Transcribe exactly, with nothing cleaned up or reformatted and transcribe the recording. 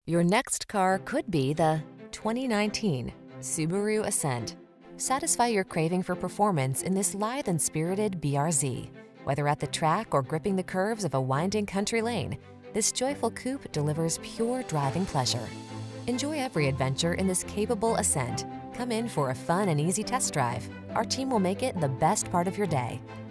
Your next car could be the twenty nineteen Subaru Ascent. Satisfy your craving for performance in this lithe and spirited B R Z. Whether at the track or gripping the curves of a winding country lane, this joyful coupe delivers pure driving pleasure. Enjoy every adventure in this capable Ascent. Come in for a fun and easy test drive. Our team will make it the best part of your day.